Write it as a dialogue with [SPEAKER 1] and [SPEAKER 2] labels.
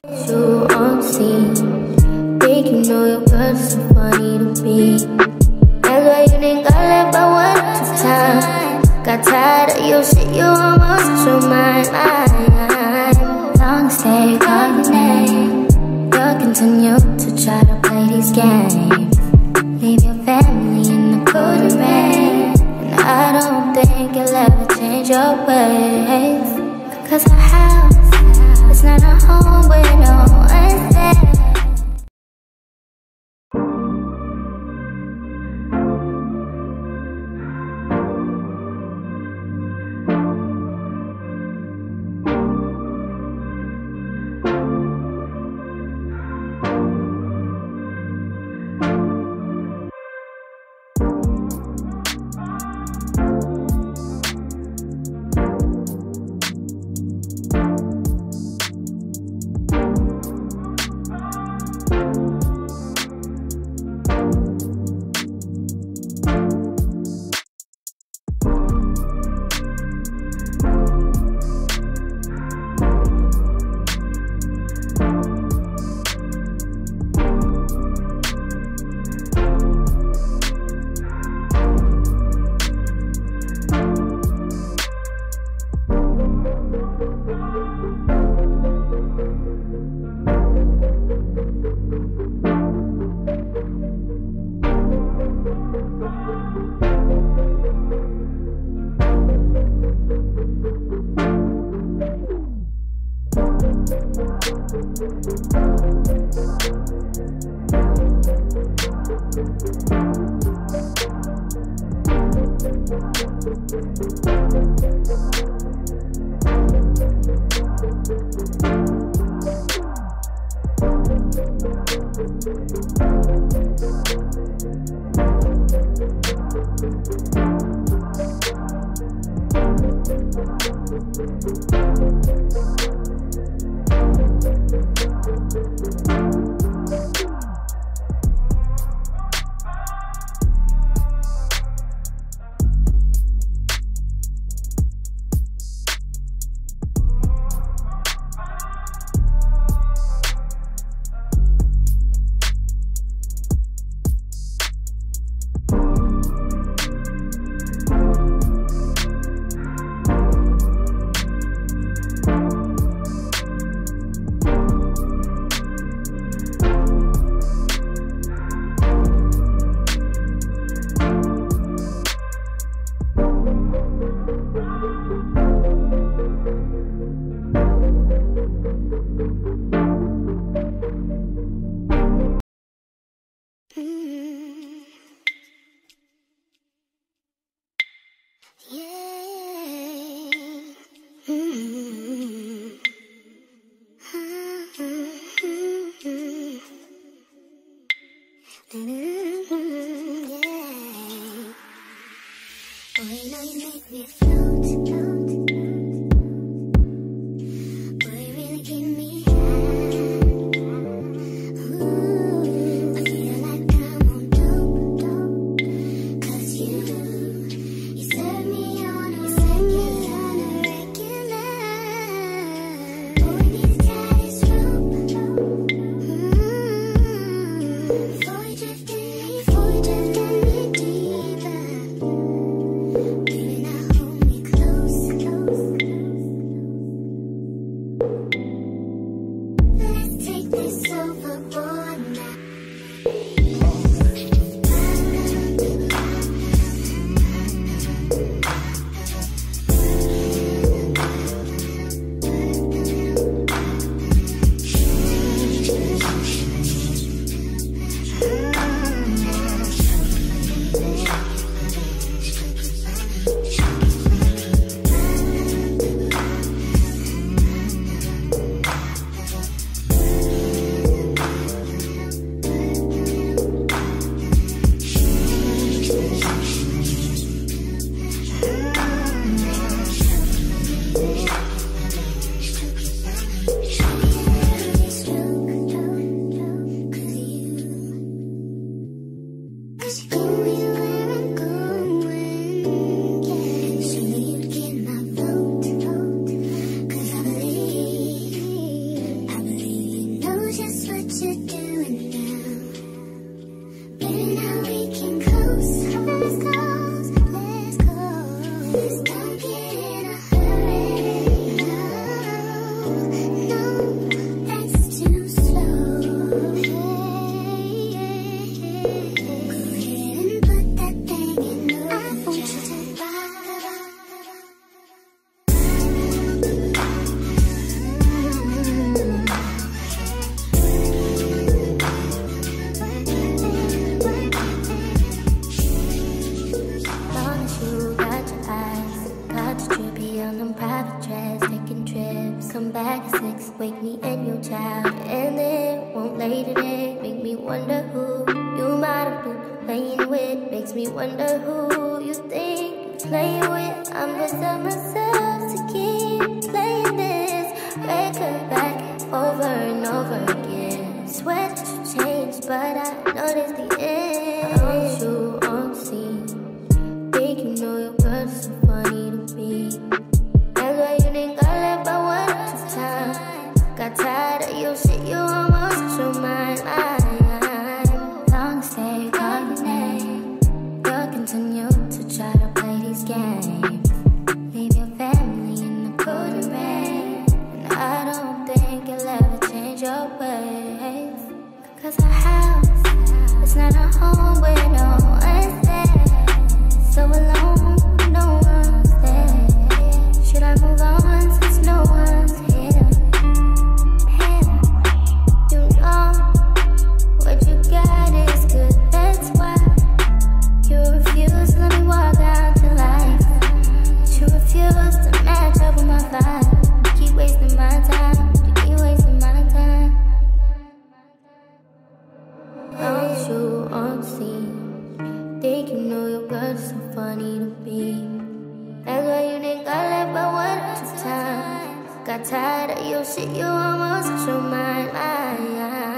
[SPEAKER 1] You on scene, think you know your girl so funny to be. That's why you think I left by 1 2 times. Got tired of your shit, you almost lost your mind. Long stay, call your name. You'll continue to try to play these games. Leave your family in the cold rain. And I don't think you'll ever change your ways. Cause our house is not a home where no one's there. on private jets, taking trips. Come back at 6, wake me and your child. And then won't lay today, make me wonder who you might have been playing with. Makes me wonder who you think you're playing with. I'm beside myself to keep playing this record back over and over again. Swear that you changed, but I noticed the end. On you on scene, think you know your girl's so funny to me. That's why you didn't got left by 1 or 2 times. Got tired of your shit, you almost lost your mind. Long stay, call your name. You'll continue to try to play these games. Leave your family in the cold and rain. And I don't think you'll ever change your ways. Cause our house, it's not a home where no one's there. So alone, no one's there. Should I move on since no one's here? You know what you got is good, that's why you refuse to let me walk out your life. You refuse to match up with my vibe. You keep wasting my time, you keep wasting my time. Don't you on scene, think you know your girl's so funny to me. That's why you didn't got left by 1 or 2 times. Got tired of your shit, you almost lost your mind.